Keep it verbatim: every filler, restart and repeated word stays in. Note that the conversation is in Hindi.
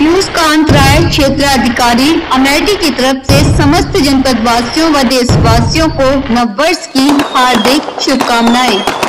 पीयूष कांत राय क्षेत्राधिकारी अमेठी की तरफ से समस्त जनपद वासियों व देशवासियों को नव वर्ष की हार्दिक शुभकामनाएं।